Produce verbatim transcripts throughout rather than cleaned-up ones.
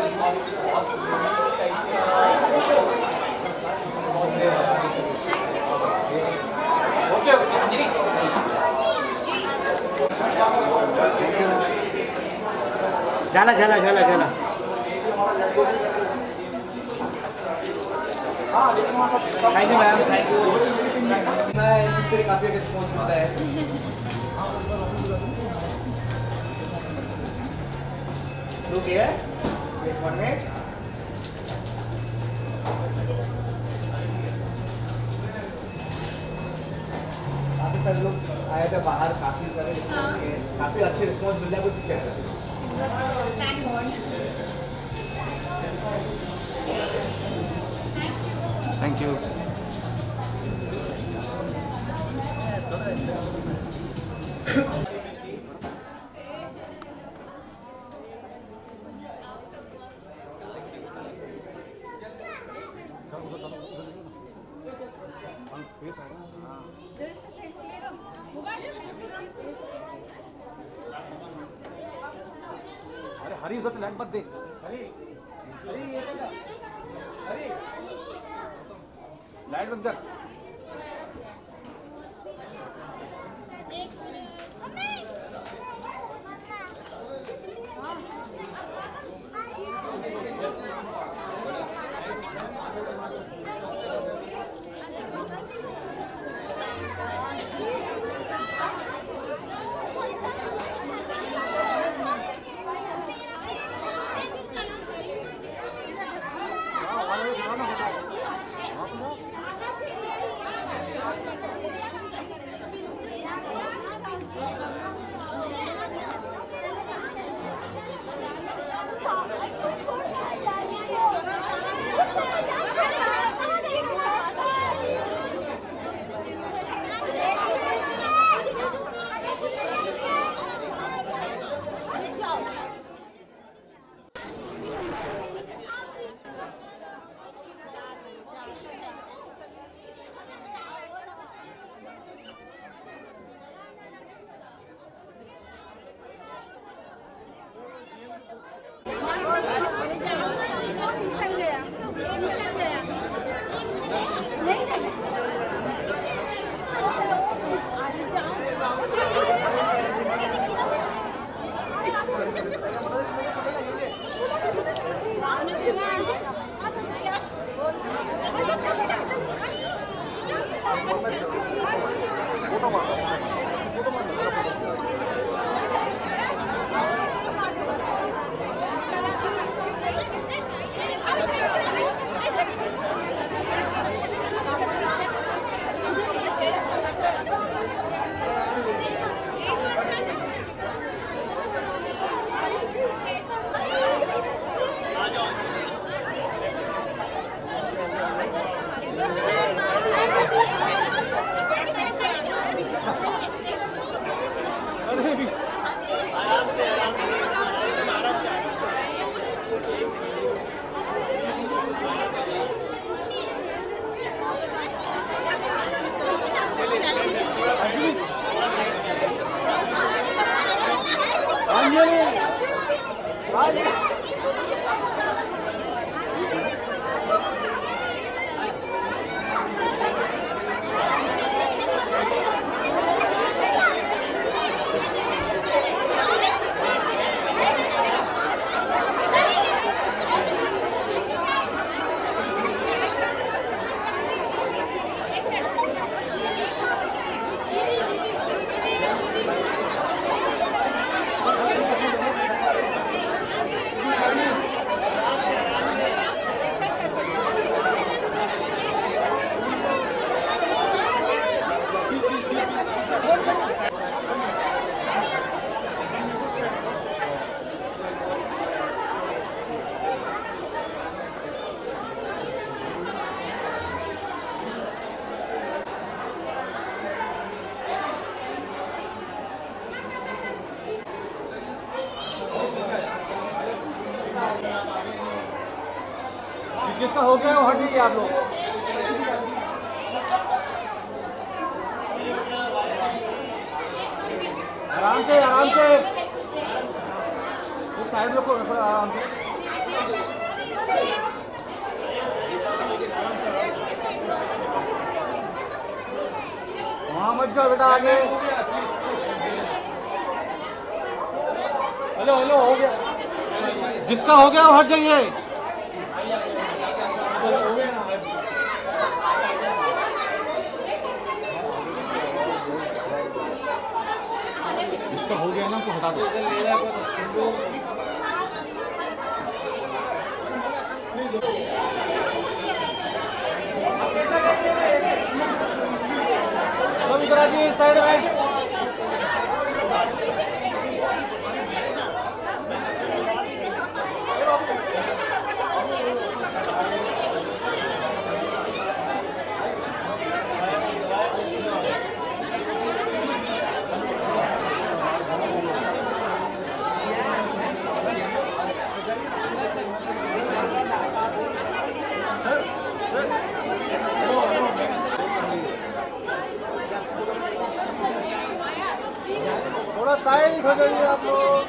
झाला झाला झाला झाला thank you ma'am thank you मैं इससे काफ़ी रिस्पॉन्स मिलता है look here this one minute काफ़ी सारे लोग आए थे बाहर काफ़ी सारे काफ़ी अच्छे रिस्पॉन्स मिल रहा है कुछ picture Thank God. Thank you अरे हरी उधर लाइट मत दे हरी हरी ये सब हरी लाइट बंद कर जिसका हो गया वो हट जाइए आप लोग। आराम से आराम से साइड लोग को आराम से। पीछे बेटा आगे। हेलो हेलो हो गया। जिसका हो गया वो हट जाइए। जिसका हो गया ना तो हटा दो। साइड में थोड़ा साइड हो जाइए आप लोग।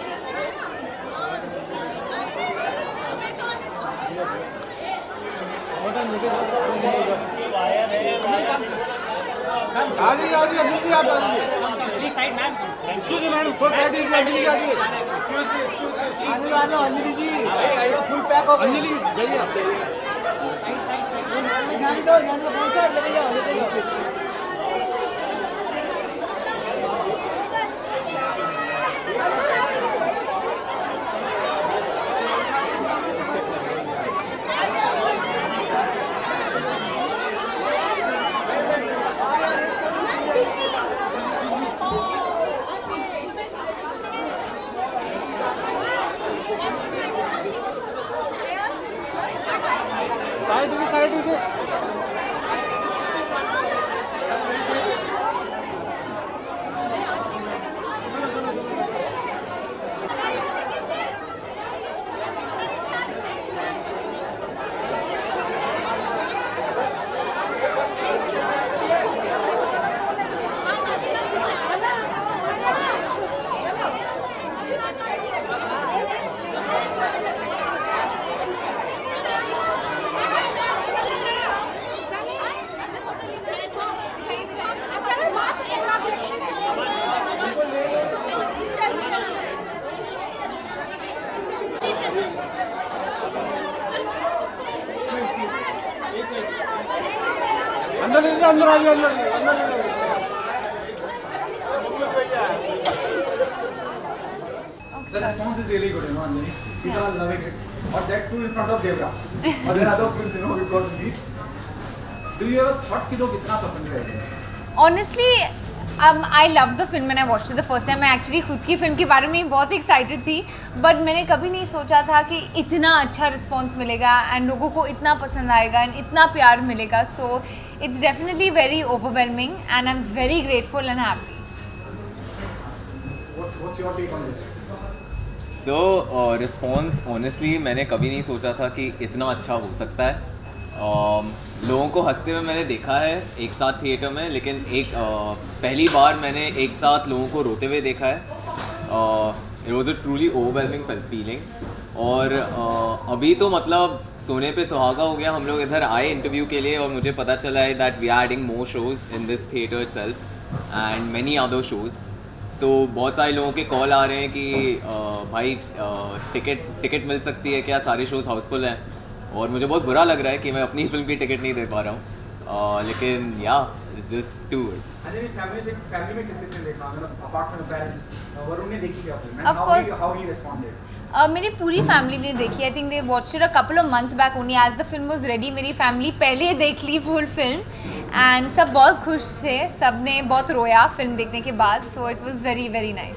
आगे आगे अंजलि आप आगे side ma'am. Excuse me ma'am, full side is Anjali आगे। आगे आ जाओ अंजलि जी, पूरा फुल पैक हो गया। अंजलि जाइए आप जाइए। जाने दो जाने दो, कौन सा लेके जाओ लेके जाओ। साइड भी साइड भी अंदर ले अंदर आ जाओ अंदर अंदर ले। The response is really good, you know, Anjali. People are loving it. Or that too in front of Devra. Or there are other films, you know, we've got released. Do you ever thought कि लोग इतना पसंद करेंगे? Honestly, um, I loved the film when I watched it the first time. मैं actually खुद की film के बारे में बहुत excited थी, but मैंने कभी नहीं सोचा था कि इतना अच्छा response मिलेगा and लोगों को इतना पसंद आएगा and इतना प्यार मिलेगा. So it's definitely very overwhelming and I'm very grateful and happy. What, what's your take on this? So response honestly मैंने कभी नहीं सोचा था कि इतना अच्छा हो सकता है. uh, लोगों को हंसते हुए मैंने देखा है एक साथ थिएटर में, लेकिन एक uh, पहली बार मैंने एक साथ लोगों को रोते हुए देखा है. It was a truly overwhelming feeling. और uh, अभी तो मतलब सोने पे सुहागा हो गया. हम लोग इधर आए इंटरव्यू के लिए और मुझे पता चला है that we are adding more shows in this theatre itself and many other shows. तो बहुत सारे लोगों के कॉल आ रहे हैं कि आ, भाई टिकट टिकट मिल सकती है क्या, सारे शोज़ हाउसफुल हैं. और मुझे बहुत बुरा लग रहा है कि मैं अपनी फिल्म की टिकट नहीं दे पा रहा हूँ, लेकिन yeah it's just too good. अरे फैमिली से फैमिली में किस किसने देखा, मतलब apart from the parents Varun ने देखी क्या film? Of course. How he responded? Uh, मेरी पूरी फैमिली ने देखी. I think they watched it a couple of months back only. As the film was ready मेरी फैमिली पहले देख ली फुल फिल्म एंड सब बहुत खुश थे. सब ने बहुत रोया फिल्म देखने के बाद. So it was very very nice.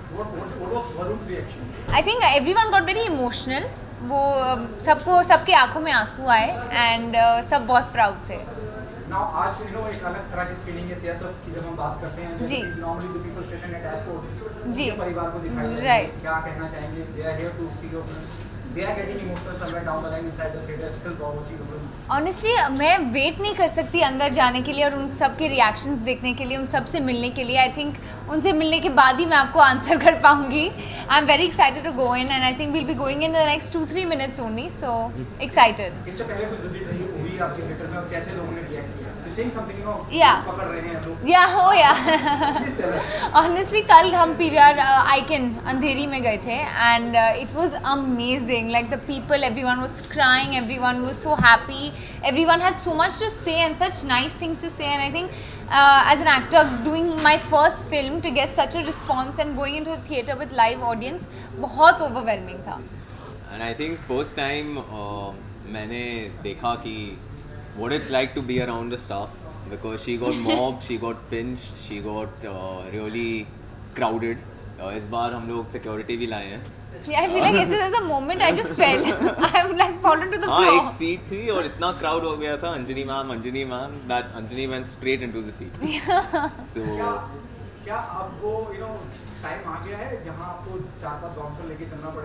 I think everyone got very emotional. वो सबको सबके आंखों में आंसू आए एंड uh, सब बहुत प्राउड थे. Now, आज you know एक अलग तरह की स्क्रीनिंग है सियासत की जब हम बात करते हैं. जी. Normally the people station at airport जी. परिवार को दिखाया जाता है. Right. क्या कहना चाहेंगे? They are here to see your film. They are getting emotional somewhere down the line inside the theater. Still watching the film. Honestly मैं वेट नहीं कर सकती अंदर जाने के लिए और उन सब के रिएक्शंस देखने के लिए, उन सब से मिलने के लिए. आई थिंक उनसे मिलने के बाद ही मैं आपको आंसर कर पाऊंगी. I am very excited to go in and I think will be going in the next two three minutes only. So excited. इससे पहले कोई विजिट रही हुई आपके थिएटर में और कैसे लोगों ने रिएक्ट किया? saying something, you know, Yeah. पकड़ रहे हैं लोग. Yeah, oh yeah. Please tell us. Honestly, कल हम P V R uh, Icon अंधेरी में गए थे and uh, it was amazing. Like the people, everyone was crying, everyone was so happy, everyone had so much to say and such nice things to say. And I think uh, as an actor doing my first film to get such a response and going into a theatre with live audience बहुत overwhelming था. And I think first time uh, मैंने देखा कि what it's like to be around the staff because she got mobbed, she got pinched, she got uh, really crowded. Uh, इस बार हम लोग security भी लाए हैं. Yeah, I feel like yesterday there was a moment I just fell. I've like fallen to the हाँ floor. एक सीट थी और इतना crowd हो गया था Anjani ma'am Anjani ma'am that Anjani went straight into the seat. So क्या क्या आपको you know टाइम आ गया है जहाँ आपको चार पांच बाउंसर लेके चलना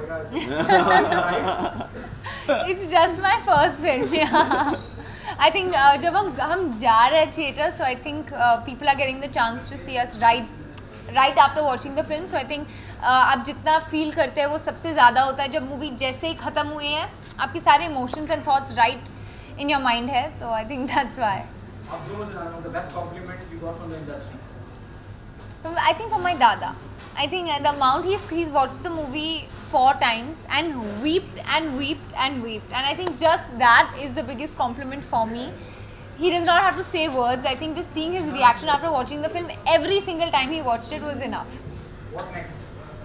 पड़ेगा? It's just my first film. Yeah. I think uh, जब हम हम जा रहे theatre, so I think uh, people are getting the chance to see us right right after watching the film. So I think uh, आप जितना feel करते हैं वो सबसे ज़्यादा होता है जब movie जैसे ही ख़त्म हुई है आपके सारे emotions and thoughts right in your mind है, तो I think that's why. आप दोनों से जानना the best compliment you got from the industry. From, I think from my dada. I think uh, the amount he's he's watched the movie four times and wept and wept and wept, and I think just that is the biggest compliment for me. He does not have to say words. I think just seeing his reaction after watching the film every single time he watched it was enough. What next?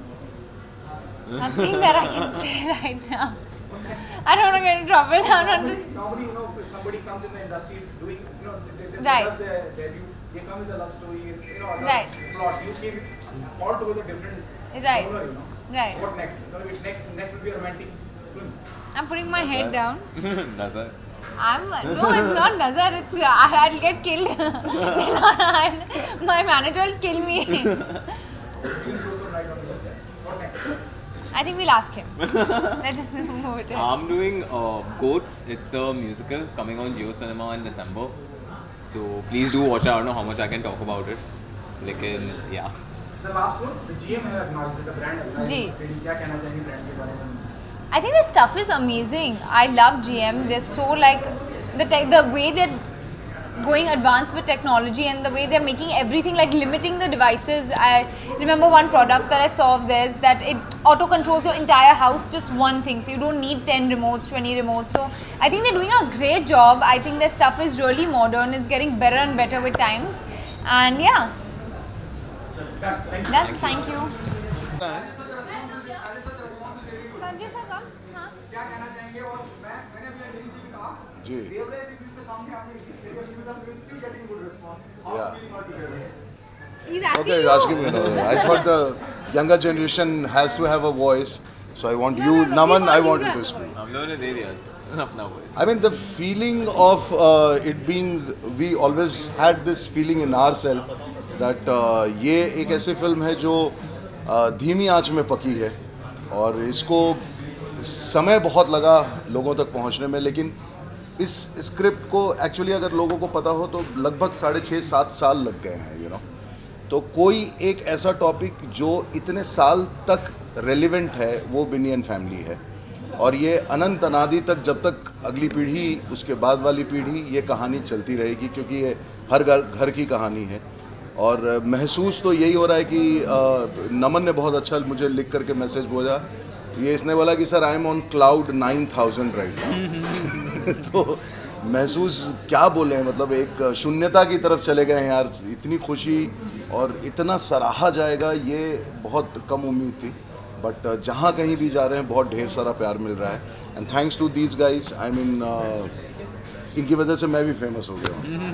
Nothing that I can say right now. I don't want to get in trouble. I'm not just Normally, you know, if somebody comes in the industry doing, you know, they, they, Right. does their debut, they come with a love story, you know, other Right. plot. You came altogether different. Right. genre, you know. Right. What next? You know, next, next will be a romantic film. I'm putting my head down. नजर I'm no, it's not Nazar. It's uh, I'll get killed. My manager will kill me. You can throw some light on the subject. What next? I think we'll ask him. Let's just move it. I'm doing uh, Goats. It's a musical coming on Jio Cinema in December. So please do watch it. I don't know how much I can talk about it. लेकिन yeah. The last one, the G M has acknowledged it, the brand acknowledged ji. it. क्या कहना चाहेंगे brand के बारे में? I think the stuff is amazing. I love G M. They're so like the te- the way they're going advanced with technology and the way they're making everything like limiting the devices. I remember one product that I saw of theirs that it auto controls your entire house, just one thing. So you don't need ten remotes, twenty remotes. So I think they're doing a great job. I think their stuff is really modern. It's getting better and better with times. And yeah, Done. Thank you. that thank you. Sanjay sir का हाँ क्या कहना चाहेंगे और मैं मैंने अपने अंजलि से भी कहा जी। देवराय सीरीज के सामने आपने रिलीज किया है with the still getting good response how Yeah. Feeling all together he's asking Okay, you. you're asking me. No, no. I thought the younger generation has to have a voice. So I want No, you, no, no, Naman, we I want want you you to to have a speak. voice. हम लोगों ने दे दिया अपना voice. I mean, the feeling of uh, it being, we always had this feeling in ourselves that uh, ये एक ऐसी film है जो uh, धीमी आंच में पकी है और इसको समय बहुत लगा लोगों तक पहुंचने में, लेकिन इस स्क्रिप्ट को एक्चुअली अगर लोगों को पता हो तो लगभग साढ़े छः सात साल लग गए हैं, यू नो। तो कोई एक ऐसा टॉपिक जो इतने साल तक रेलिवेंट है वो बिनियन फैमिली है, और ये अनंत अनादि तक, जब तक अगली पीढ़ी उसके बाद वाली पीढ़ी, ये कहानी चलती रहेगी, क्योंकि ये हर घर घर की कहानी है। और महसूस तो यही हो रहा है कि आ, नमन ने बहुत अच्छा मुझे लिख करके मैसेज बोला, ये इसने बोला कि sir I am on cloud nine thousand right now. तो महसूस क्या बोले, मतलब एक शून्यता की तरफ चले गए हैं यार। इतनी खुशी और इतना सराहा जाएगा ये बहुत कम उम्मीद थी, बट जहाँ कहीं भी जा रहे हैं बहुत ढेर सारा प्यार मिल रहा है। And thanks to these guys, I mean इनकी वजह से मैं भी फेमस हो गया हूँ।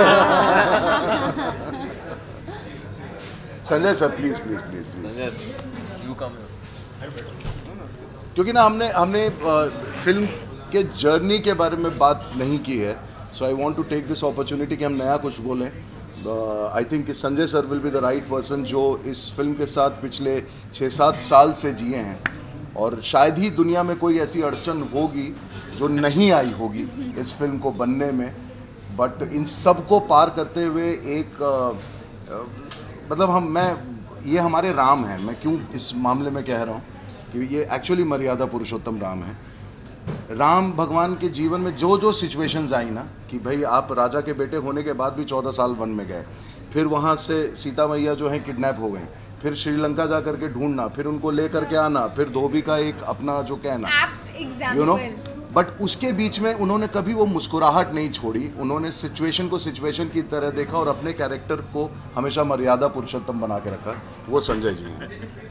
Sanjay sir please please please please, Sanjay, you come here. क्योंकि ना हमने हमने फिल्म के जर्नी के बारे में बात नहीं की है, so I want to take this opportunity कि हम नया कुछ बोलें। I think Sanjay sir will be the right person जो इस फिल्म के साथ पिछले छः सात साल से जिए हैं, और शायद ही दुनिया में कोई ऐसी अड़चन होगी जो नहीं आई होगी इस फिल्म को बनने में। बट इन सब को पार करते हुए एक uh, uh, मतलब हम मैं ये हमारे राम हैं। मैं क्यों इस मामले में कह रहा हूँ कि ये एक्चुअली मर्यादा पुरुषोत्तम राम है। राम भगवान के जीवन में जो जो सिचुएशंस आई ना, कि भाई आप राजा के बेटे होने के बाद भी चौदह साल वन में गए, फिर वहाँ से सीता मैया जो है किडनैप हो गई, फिर श्रीलंका जा करके ढूंढना, फिर उनको ले करके आना, फिर धोबी का एक अपना जो कहना, यू नो, बट उसके बीच में उन्होंने कभी वो मुस्कुराहट नहीं छोड़ी। उन्होंने सिचुएशन को सिचुएशन की तरह देखा और अपने कैरेक्टर को हमेशा मर्यादा पुरुषोत्तम बना के रखा। वो संजय जी हैं।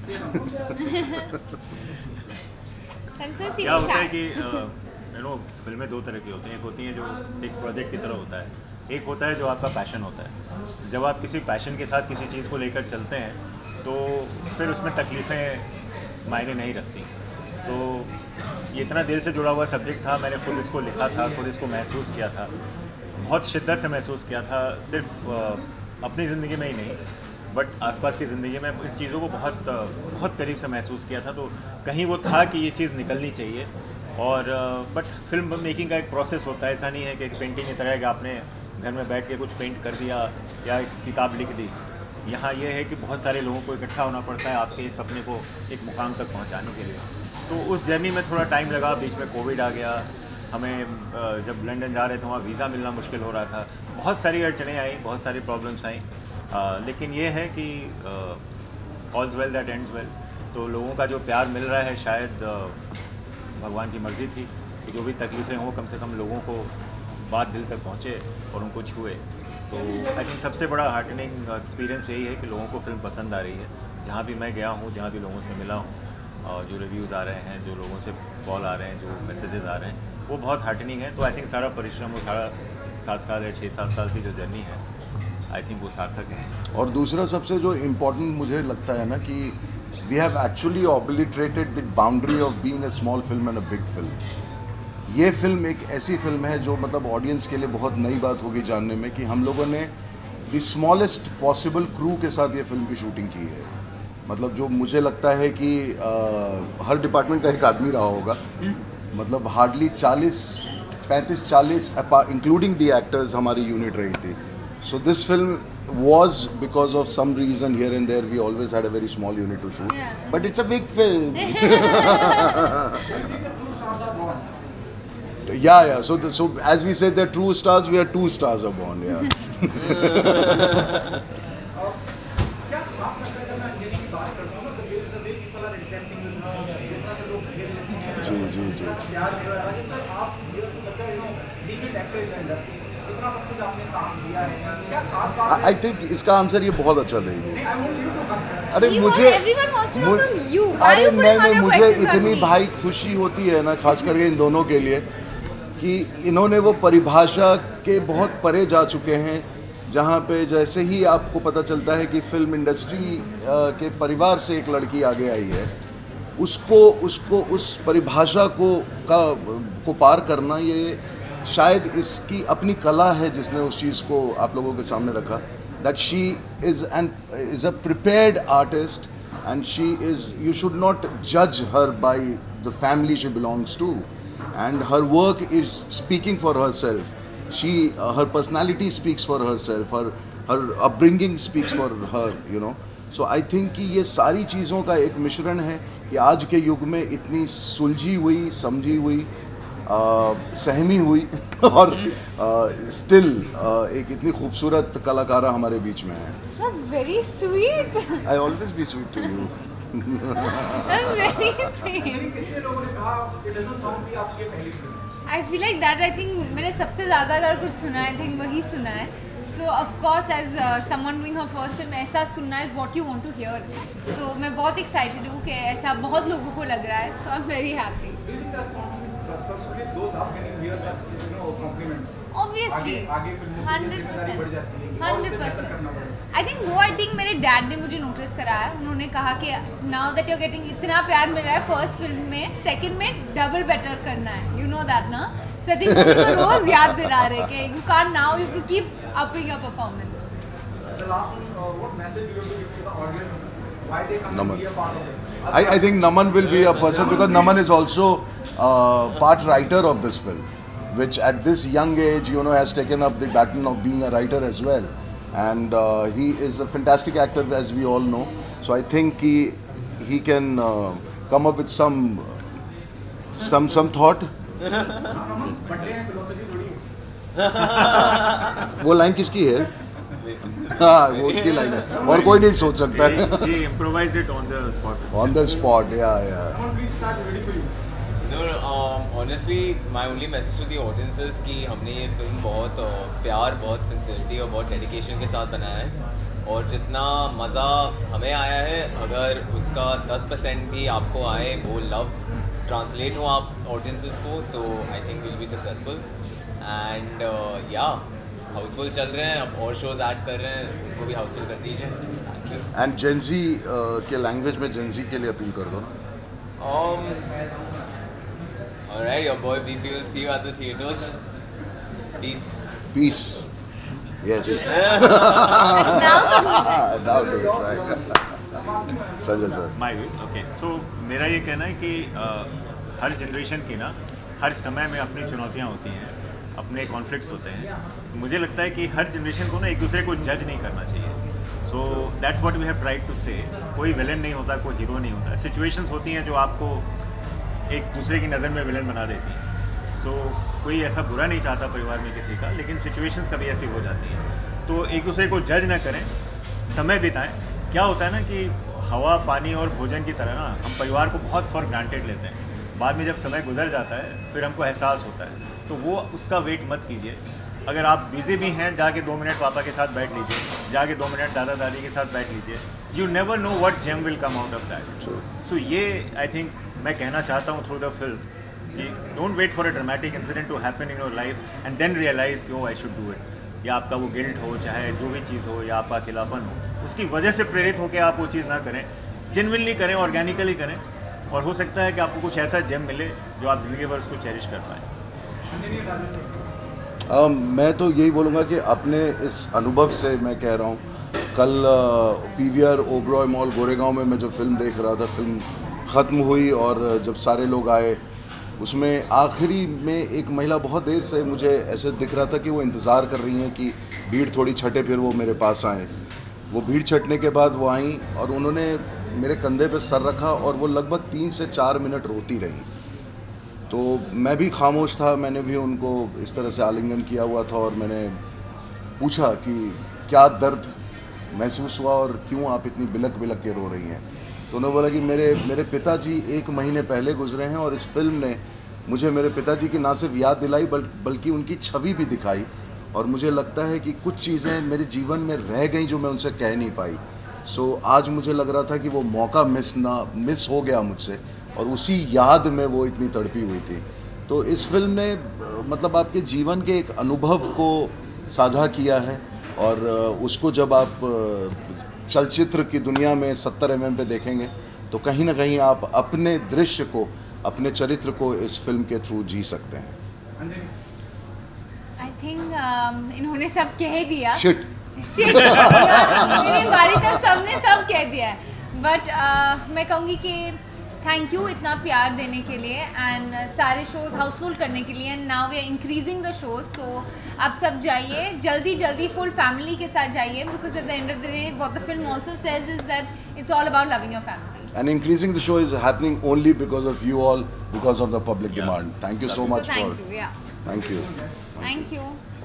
क्या होता है कि यू नो फिल्में दो तरह की होती हैं। एक होती हैं जो एक प्रोजेक्ट की तरह होता है, एक होता है जो आपका पैशन होता है। जब आप किसी पैशन के साथ किसी चीज़ को लेकर चलते हैं तो फिर उसमें तकलीफ़ें मायने नहीं रखती। तो ये इतना दिल से जुड़ा हुआ सब्जेक्ट था, मैंने खुद इसको लिखा था, खुद इसको महसूस किया था, बहुत शिद्दत से महसूस किया था, सिर्फ अपनी ज़िंदगी में ही नहीं बट आसपास की ज़िंदगी में इस चीज़ों को बहुत बहुत करीब से महसूस किया था। तो कहीं वो था कि ये चीज़ निकलनी चाहिए। और बट फिल्म मेकिंग का एक प्रोसेस होता है, ऐसा नहीं है कि एक पेंटिंग की तरह है कि आपने घर में बैठ के कुछ पेंट कर दिया या एक किताब लिख दी। यहाँ ये है कि बहुत सारे लोगों को इकट्ठा होना पड़ता है आपके इस सपने को एक मुकाम तक पहुँचाने के लिए। तो उस जर्नी में थोड़ा टाइम लगा, बीच में कोविड आ गया, हमें जब लंदन जा रहे थे वहाँ वीज़ा मिलना मुश्किल हो रहा था, बहुत सारी अड़चने आई, बहुत सारी प्रॉब्लम्स आई। लेकिन ये है कि all's well that ends well. तो लोगों का जो प्यार मिल रहा है शायद भगवान की मर्ज़ी थी कि जो भी तकलीफ़ें हों कम से कम लोगों को बात दिल तक पहुँचे और उनको छुए। तो आई थिंक सबसे बड़ा हार्टनिंग एक्सपीरियंस यही है कि लोगों को फिल्म पसंद आ रही है। जहाँ भी मैं गया हूँ, जहाँ भी लोगों से मिला हूँ, और जो रिव्यूज़ आ रहे हैं, जो लोगों से कॉल आ रहे हैं, जो मैसेजेस आ रहे हैं, वो बहुत हार्टनिंग है। तो आई थिंक सारा परिश्रम, वो सारा सात साल या छः सात साल की जो जर्नी है, आई थिंक वो सार्थक है। और दूसरा सबसे जो इम्पोर्टेंट मुझे लगता है ना कि we have actually obliterated the boundary of being a small film and a big film. ये फिल्म एक ऐसी फिल्म है जो मतलब ऑडियंस के लिए बहुत नई बात होगी जानने में कि हम लोगों ने द स्मॉलेस्ट पॉसिबल क्रू के साथ ये फिल्म की शूटिंग की है। मतलब जो मुझे लगता है कि आ, हर डिपार्टमेंट का एक आदमी रहा होगा, मतलब हार्डली चालीस पैंतीस चालीस इंक्लूडिंग द एक्टर्स हमारी यूनिट रही थी। So this film was, because of some reason here and there, we always had a very small unit to shoot. Yeah. But it's a big film. yeah, yeah. So, the, so as we say, they're true stars. We are two stars are born. Yeah. जी जी जी। I think इसका answer ये बहुत अच्छा देंगे। अरे मुझे अरे नहीं नहीं मुझे इतनी भाई खुशी होती है ना, खास करके इन दोनों के लिए, कि इन्होंने वो परिभाषा के बहुत परे जा चुके हैं जहाँ पे जैसे ही आपको पता चलता है कि फिल्म इंडस्ट्री के परिवार से एक लड़की आगे आई है, उसको उसको उस परिभाषा को का को पार करना, ये शायद इसकी अपनी कला है जिसने उस चीज़ को आप लोगों के सामने रखा। That she is an is a prepared artist and she is, you should not जज her by the family she belongs to, and her work is speaking for herself. She her personality speaks for herself, her her upbringing speaks for her, you know. So I think कि ये सारी चीज़ों का एक मिश्रण है कि आज के युग में इतनी सुलझी हुई, समझी हुई, Uh, सहमी हुई और स्टिल uh, uh, एक इतनी खूबसूरत कलाकारा हमारे बीच में है। It was very sweet. I always be sweet to you. That's very sweet. I feel like that. I think मैंने सबसे ज़्यादा अगर कुछ सुना है, I think वही सुना है। So of course as uh, someone doing her first film, ऐसा सुनना is what you want to hear. So मैं बहुत excited हूँ कि ऐसा बहुत लोगों को लग रहा है। So I'm very happy. Responsibility those are when you hear such, you know, compliments. Obviously, आगे फिल्मों की hundred जिम्मेदारी बढ़ जाती है percent, कि और hundred उसे बेहतर करना percent. पड़ेगा। I think वो I think मेरे डैड ने मुझे नोटिस कराया। उन्होंने कहा कि now that you're getting इतना प्यार मिल रहा है फर्स्ट फिल्म में, सेकंड में डबल बेटर करना है। You know that ना? So I think मुझे तो रोज याद दिला रहे कि you can't now, you have to keep upping your performance. The last one, uh, what message you want to give to the audience? Why they come Naman. and be a part of it? I, I think Naman will be a person because Naman is also uh, part writer of this film, which at this young age, you know, has taken up the baton of being a writer as well. And uh, he is a fantastic actor, as we all know. So I think he he can uh, come up with some some some thought वो line किसकी है? हाँ, वो उसकी line है और कोई नहीं सोच सकता है। He improvised it on the spot. On the spot, yeah yeah No, no, um, honestly, my only message to the audience is कि हमने ये फिल्म बहुत uh, प्यार, बहुत सिंसियरिटी और बहुत डेडिकेशन के साथ बनाया है, और जितना मज़ा हमें आया है, अगर उसका दस परसेंट भी आपको आए, वो लव ट्रांसलेट हो आप ऑडियंसेस को, तो I think will be successful. And yeah housefull चल रहे हैं, अब और शोज ऐड कर रहे हैं, उनको भी हाउसफुल कर दीजिए। एंड जेंजी के लैंग्वेज में जेंजी के लिए अपील कर दो ना। Um, alright, your boy B P will see you at the theaters. Peace. Peace, yes. Now to me. Now do it, right. Sanjay sir. My view, okay. So मेरा ये कहना है कि uh, हर जनरेशन की ना हर समय में अपनी चुनौतियाँ होती हैं, अपने कॉन्फ्लिक्ट्स होते हैं। मुझे लगता है कि हर जनरेशन को ना एक दूसरे को जज नहीं करना चाहिए। So that's what we have tried to say. कोई विलन नहीं होता, कोई हीरो नहीं होता। सिचुएशंस होती हैं जो आपको एक दूसरे की नज़र में विलन बना देती हैं। सो so, कोई ऐसा बुरा नहीं चाहता परिवार में किसी का, लेकिन सिचुएशंस कभी ऐसी हो जाती हैं। तो एक दूसरे को जज ना करें, समय बिताएं। क्या होता है ना कि हवा, पानी और भोजन की तरह ना हम परिवार को बहुत फॉर ग्रांटेड लेते हैं। बाद में जब समय गुजर जाता है फिर हमको एहसास होता है, तो वो उसका वेट मत कीजिए। अगर आप बिजी भी हैं, जाके दो मिनट पापा के साथ बैठ लीजिए, जाके दो मिनट दादा दादी के साथ बैठ लीजिए। You never know what gem will come out of that. So ये आई थिंक मैं कहना चाहता हूँ थ्रू द फिल्म कि don't wait for a dramatic incident to happen in your life and then realise कि oh I should do it. Yeah आपका वो guilt हो, चाहे जो भी चीज़ हो, या आपका अकेलापन हो, उसकी वजह से प्रेरित होकर आप वो चीज़ ना करें। जेन्युइनली करें, ऑर्गेनिकली करें, और हो सकता है कि आपको कुछ ऐसा जेम मिले जो आप ज़िंदगी भर उसको चेरिश कर पाएँ। Um, मैं तो यही बोलूँगा कि अपने इस अनुभव से मैं कह रहा हूँ, कल P V R Oberoi mall Goregaon में मैं जो फिल्म देख रहा था, फिल्म ख़त्म हुई और जब सारे लोग आए, उसमें आखिरी में एक महिला बहुत देर से मुझे ऐसे दिख रहा था कि वो इंतज़ार कर रही हैं कि भीड़ थोड़ी छटे फिर वो मेरे पास आएँ। वो भीड़ छटने के बाद वो आईं और उन्होंने मेरे कंधे पे सर रखा और वो लगभग तीन से चार मिनट रोती रहीं। तो मैं भी खामोश था, मैंने भी उनको इस तरह से आलिंगन किया हुआ था और मैंने पूछा कि क्या दर्द महसूस हुआ और क्यों आप इतनी बिलक बिलक के रो रही हैं। तो उन्होंने बोला कि मेरे मेरे पिताजी एक महीने पहले गुजरे हैं और इस फिल्म ने मुझे मेरे पिताजी की ना सिर्फ याद दिलाई बल, बल्कि उनकी छवि भी दिखाई, और मुझे लगता है कि कुछ चीज़ें मेरे जीवन में रह गई जो मैं उनसे कह नहीं पाई। सो आज मुझे लग रहा था कि वो मौका मिस ना मिस हो गया मुझसे, और उसी याद में वो इतनी तड़पी हुई थी। तो इस फिल्म ने मतलब आपके जीवन के एक अनुभव को साझा किया है, और उसको जब आप चलचित्र की दुनिया में सत्तर एम एम पे देखेंगे तो कहीं ना कहीं आप अपने दृश्य को, अपने चरित्र को इस फिल्म के थ्रू जी सकते हैं। आई थिंक um, इन्होंने सब कह दिया। शिट शिट मेरी बारी तक सबने सब कह दिया है, बट uh, मैं कहूँगी कि थैंक यू इतना प्यार देने के लिए एंड uh, सारे शोज हाउसफुल करने के लिए। And now we are increasing the shows, so आप सब जाइए जल्दी जल्दी फुल फैमिली के साथ जाइए, because at the end of the day what the film also says is that it's all about loving your family. And increasing the show is happening only because of you all, because of the public demand. Thank you so much So for. thank you, yeah. Thank you. Thank you.